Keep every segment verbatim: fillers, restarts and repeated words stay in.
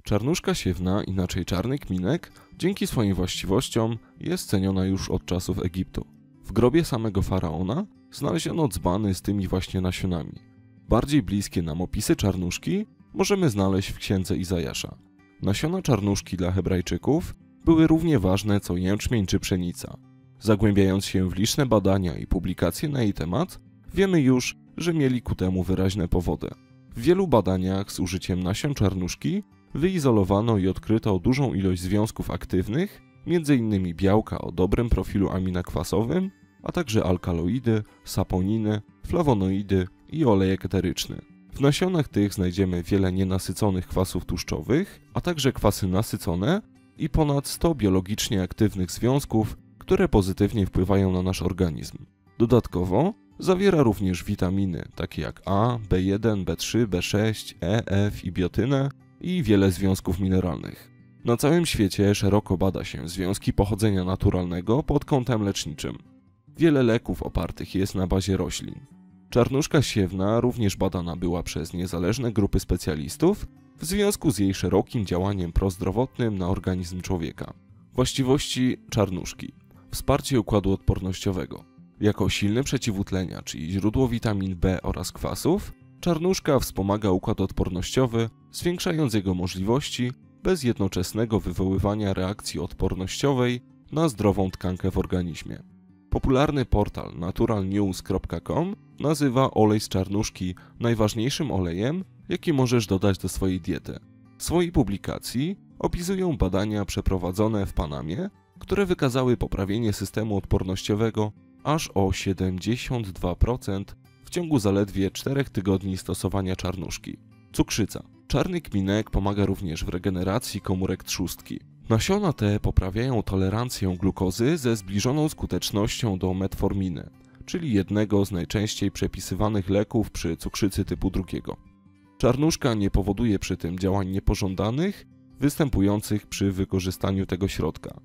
Czarnuszka siewna, inaczej czarny kminek, dzięki swoim właściwościom jest ceniona już od czasów Egiptu. W grobie samego faraona znaleziono dzbany z tymi właśnie nasionami. Bardziej bliskie nam opisy czarnuszki możemy znaleźć w księdze Izajasza. Nasiona czarnuszki dla Hebrajczyków były równie ważne co jęczmień czy pszenica. Zagłębiając się w liczne badania i publikacje na jej temat, wiemy już, że mieli ku temu wyraźne powody. W wielu badaniach z użyciem nasion czarnuszki wyizolowano i odkryto dużą ilość związków aktywnych, między innymi białka o dobrym profilu aminokwasowym, a także alkaloidy, saponiny, flawonoidy i olejek eteryczny. W nasionach tych znajdziemy wiele nienasyconych kwasów tłuszczowych, a także kwasy nasycone i ponad sto biologicznie aktywnych związków, które pozytywnie wpływają na nasz organizm. Dodatkowo zawiera również witaminy takie jak A, B jeden, B trzy, B sześć, E, F i biotynę i wiele związków mineralnych. Na całym świecie szeroko bada się związki pochodzenia naturalnego pod kątem leczniczym. Wiele leków opartych jest na bazie roślin. Czarnuszka siewna również badana była przez niezależne grupy specjalistów w związku z jej szerokim działaniem prozdrowotnym na organizm człowieka. Właściwości czarnuszki. Wsparcie układu odpornościowego. Jako silny przeciwutleniacz, czyli źródło witamin B oraz kwasów, czarnuszka wspomaga układ odpornościowy, zwiększając jego możliwości bez jednoczesnego wywoływania reakcji odpornościowej na zdrową tkankę w organizmie. Popularny portal natural news kropka com nazywa olej z czarnuszki najważniejszym olejem, jaki możesz dodać do swojej diety. W swojej publikacji opisują badania przeprowadzone w Panamie, które wykazały poprawienie systemu odpornościowego aż o siedemdziesiąt dwa procent w ciągu zaledwie czterech tygodni stosowania czarnuszki. Cukrzyca. Czarny kminek pomaga również w regeneracji komórek trzustki. Nasiona te poprawiają tolerancję glukozy ze zbliżoną skutecznością do metforminy, czyli jednego z najczęściej przepisywanych leków przy cukrzycy typu drugiego. Czarnuszka nie powoduje przy tym działań niepożądanych, występujących przy wykorzystaniu tego środka,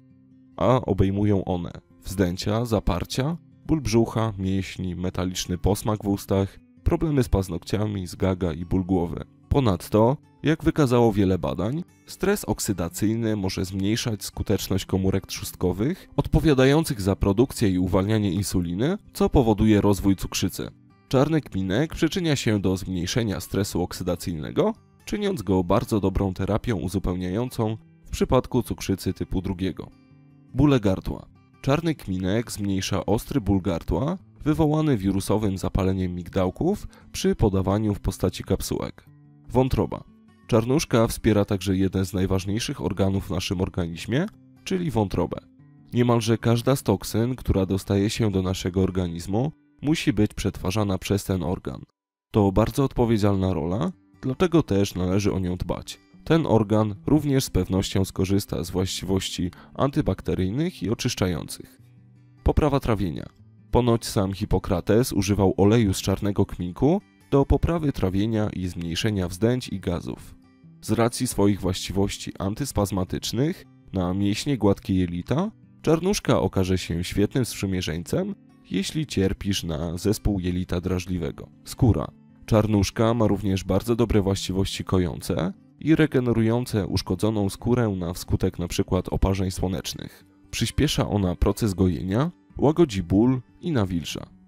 a obejmują one wzdęcia, zaparcia, ból brzucha, mięśni, metaliczny posmak w ustach, problemy z paznokciami, zgaga i ból głowy. Ponadto, jak wykazało wiele badań, stres oksydacyjny może zmniejszać skuteczność komórek trzustkowych odpowiadających za produkcję i uwalnianie insuliny, co powoduje rozwój cukrzycy. Czarny kminek przyczynia się do zmniejszenia stresu oksydacyjnego, czyniąc go bardzo dobrą terapią uzupełniającą w przypadku cukrzycy typu drugiego. Bóle gardła. Czarny kminek zmniejsza ostry ból gardła wywołany wirusowym zapaleniem migdałków przy podawaniu w postaci kapsułek. Wątroba. Czarnuszka wspiera także jeden z najważniejszych organów w naszym organizmie, czyli wątrobę. Niemalże każda z toksyn, która dostaje się do naszego organizmu, musi być przetwarzana przez ten organ. To bardzo odpowiedzialna rola, dlatego też należy o nią dbać. Ten organ również z pewnością skorzysta z właściwości antybakteryjnych i oczyszczających. Poprawa trawienia. Ponoć sam Hipokrates używał oleju z czarnego kminku do poprawy trawienia i zmniejszenia wzdęć i gazów. Z racji swoich właściwości antyspazmatycznych na mięśnie gładkie jelita, czarnuszka okaże się świetnym sprzymierzeńcem, jeśli cierpisz na zespół jelita drażliwego. Skóra. Czarnuszka ma również bardzo dobre właściwości kojące i regenerujące uszkodzoną skórę na wskutek np. oparzeń słonecznych. Przyspiesza ona proces gojenia, łagodzi ból i nawilża.